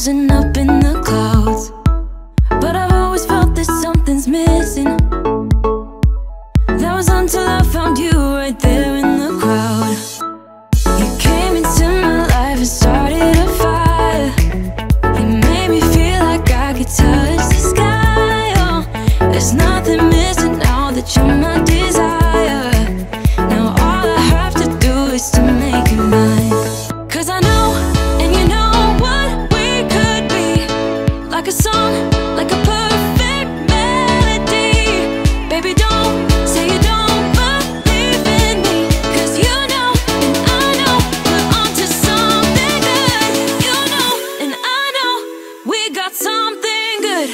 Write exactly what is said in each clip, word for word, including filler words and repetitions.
frozen up in the clouds, but I've always felt that something's missing. That was until I found you right there in the crowd. You came into my life and started a fire. You made me feel like I could touch the sky. Oh, there's nothing missing now that you're my desire. Now all I have to do is to make you mine. 'Cause I know, and you know what we could be. Like a song, like a perfect melody. Baby, don't say you don't believe in me, 'cause you know, and I know, we're onto something good. You know, and I know, we got something good.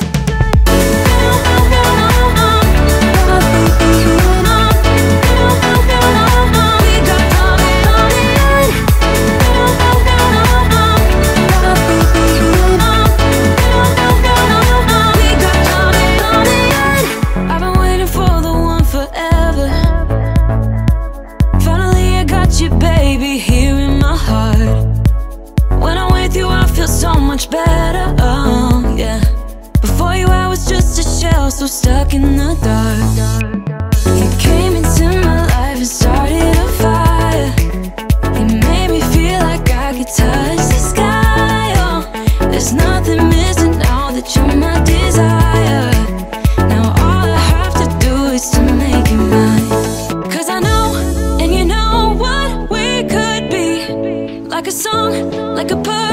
Baby, here in my heart. When I'm with you, I feel so much better. Oh, yeah. Before you, I was just a shell, so stuck in the dark. You came into my life and started a fire. You made me feel like I could touch the sky. Oh, there's nothing missing now that you're my desire. Now all I have to do is to make you mine. 'Cause I know, and you know what we could be. Like a song, like a bird.